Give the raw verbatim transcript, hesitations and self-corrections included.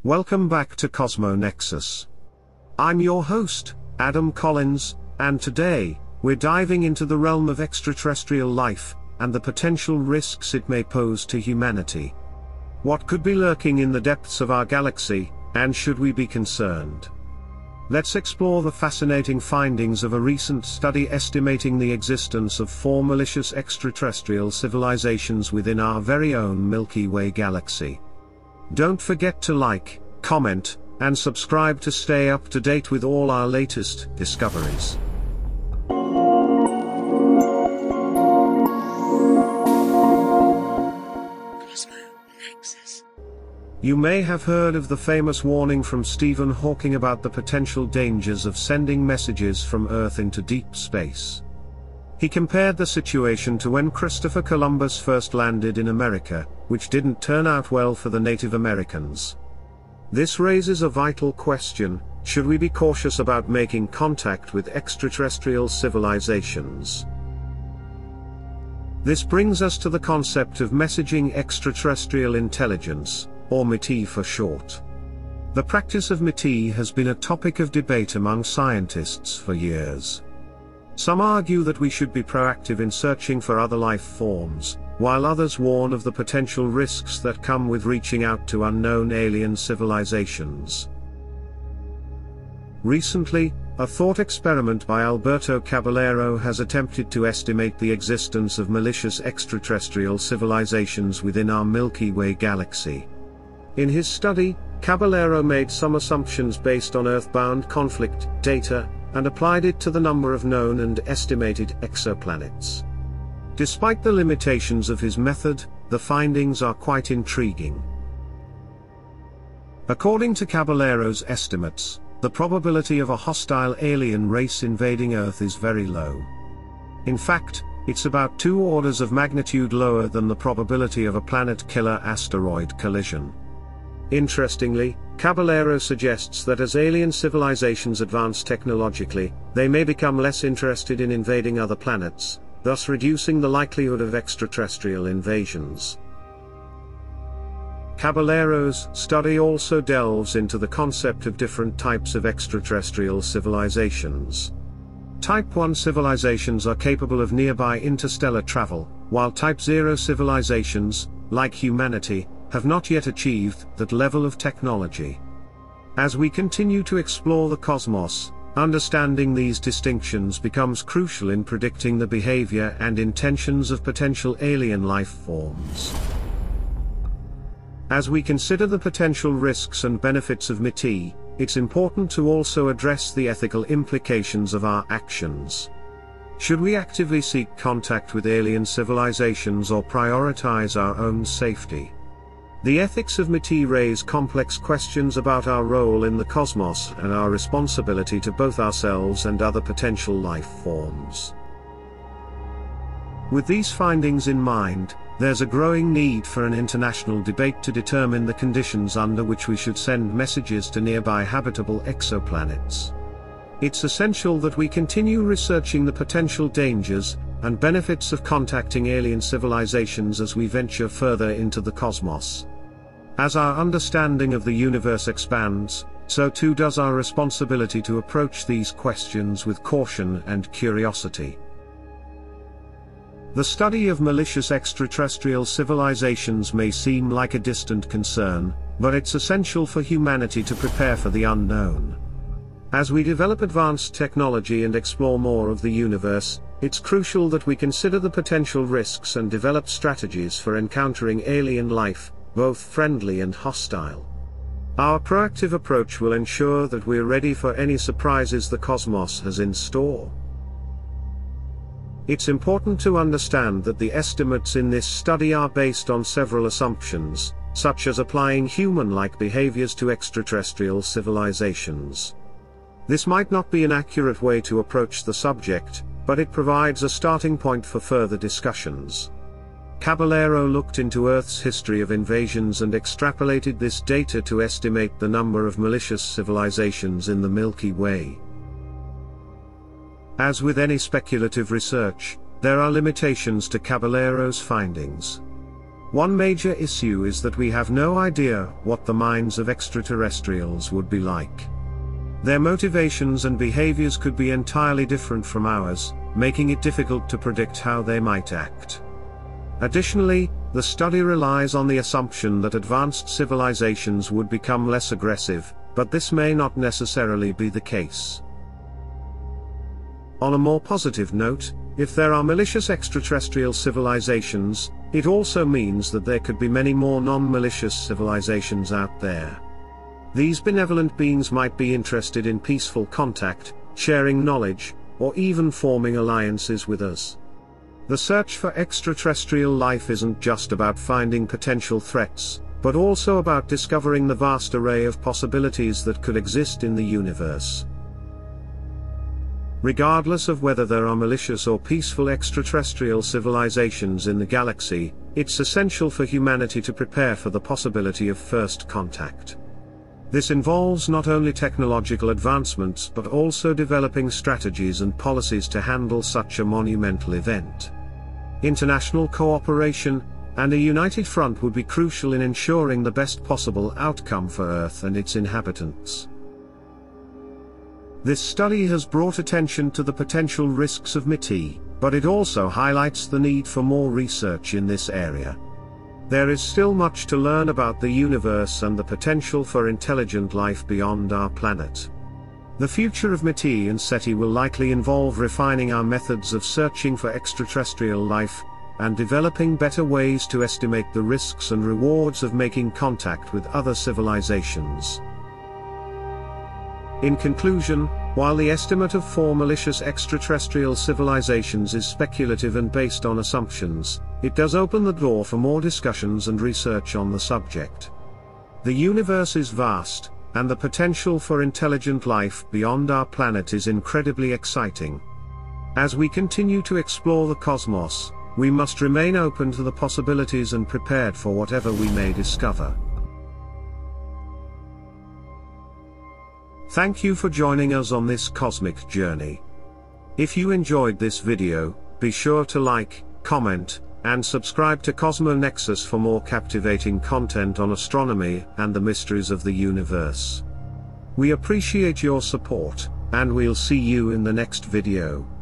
Welcome back to CosmoNexus. I'm your host, Adam Collins, and today, we're diving into the realm of extraterrestrial life, and the potential risks it may pose to humanity. What could be lurking in the depths of our galaxy, and should we be concerned? Let's explore the fascinating findings of a recent study estimating the existence of four malicious extraterrestrial civilizations within our very own Milky Way galaxy. Don't forget to like, comment, and subscribe to stay up to date with all our latest discoveries. CosmoNexus. You may have heard of the famous warning from Stephen Hawking about the potential dangers of sending messages from Earth into deep space. He compared the situation to when Christopher Columbus first landed in America, which didn't turn out well for the Native Americans. This raises a vital question: should we be cautious about making contact with extraterrestrial civilizations? This brings us to the concept of Messaging Extraterrestrial Intelligence, or M E T I for short. The practice of M E T I has been a topic of debate among scientists for years. Some argue that we should be proactive in searching for other life forms, while others warn of the potential risks that come with reaching out to unknown alien civilizations. Recently, a thought experiment by Alberto Caballero has attempted to estimate the existence of malicious extraterrestrial civilizations within our Milky Way galaxy. In his study, Caballero made some assumptions based on Earth-bound conflict data, and applied it to the number of known and estimated exoplanets. Despite the limitations of his method, the findings are quite intriguing. According to Caballero's estimates, the probability of a hostile alien race invading Earth is very low. In fact, it's about two orders of magnitude lower than the probability of a planet-killer asteroid collision. Interestingly, Caballero suggests that as alien civilizations advance technologically, they may become less interested in invading other planets, thus reducing the likelihood of extraterrestrial invasions. Caballero's study also delves into the concept of different types of extraterrestrial civilizations. Type one civilizations are capable of nearby interstellar travel, while Type zero civilizations, like humanity, have not yet achieved that level of technology. As we continue to explore the cosmos, understanding these distinctions becomes crucial in predicting the behavior and intentions of potential alien life forms. As we consider the potential risks and benefits of M E T I, it's important to also address the ethical implications of our actions. Should we actively seek contact with alien civilizations or prioritize our own safety? The ethics of M E T I raise complex questions about our role in the cosmos and our responsibility to both ourselves and other potential life forms. With these findings in mind, there's a growing need for an international debate to determine the conditions under which we should send messages to nearby habitable exoplanets. It's essential that we continue researching the potential dangers and benefits of contacting alien civilizations as we venture further into the cosmos. As our understanding of the universe expands, so too does our responsibility to approach these questions with caution and curiosity. The study of malicious extraterrestrial civilizations may seem like a distant concern, but it's essential for humanity to prepare for the unknown. As we develop advanced technology and explore more of the universe, it's crucial that we consider the potential risks and develop strategies for encountering alien life, both friendly and hostile. Our proactive approach will ensure that we're ready for any surprises the cosmos has in store. It's important to understand that the estimates in this study are based on several assumptions, such as applying human-like behaviors to extraterrestrial civilizations. This might not be an accurate way to approach the subject, but it provides a starting point for further discussions. Caballero looked into Earth's history of invasions and extrapolated this data to estimate the number of malicious civilizations in the Milky Way. As with any speculative research, there are limitations to Caballero's findings. One major issue is that we have no idea what the minds of extraterrestrials would be like. Their motivations and behaviors could be entirely different from ours, making it difficult to predict how they might act. Additionally, the study relies on the assumption that advanced civilizations would become less aggressive, but this may not necessarily be the case. On a more positive note, if there are malicious extraterrestrial civilizations, it also means that there could be many more non-malicious civilizations out there. These benevolent beings might be interested in peaceful contact, sharing knowledge, or even forming alliances with us. The search for extraterrestrial life isn't just about finding potential threats, but also about discovering the vast array of possibilities that could exist in the universe. Regardless of whether there are malicious or peaceful extraterrestrial civilizations in the galaxy, it's essential for humanity to prepare for the possibility of first contact. This involves not only technological advancements but also developing strategies and policies to handle such a monumental event. International cooperation and a united front would be crucial in ensuring the best possible outcome for Earth and its inhabitants. This study has brought attention to the potential risks of M E T I, but it also highlights the need for more research in this area. There is still much to learn about the universe and the potential for intelligent life beyond our planet. The future of M E T I and SETI will likely involve refining our methods of searching for extraterrestrial life, and developing better ways to estimate the risks and rewards of making contact with other civilizations. In conclusion, while the estimate of four malicious extraterrestrial civilizations is speculative and based on assumptions, it does open the door for more discussions and research on the subject. The universe is vast, and the potential for intelligent life beyond our planet is incredibly exciting. As we continue to explore the cosmos, we must remain open to the possibilities and prepared for whatever we may discover. Thank you for joining us on this cosmic journey. If you enjoyed this video, be sure to like, comment, and subscribe to CosmoNexus for more captivating content on astronomy and the mysteries of the universe. We appreciate your support, and we'll see you in the next video.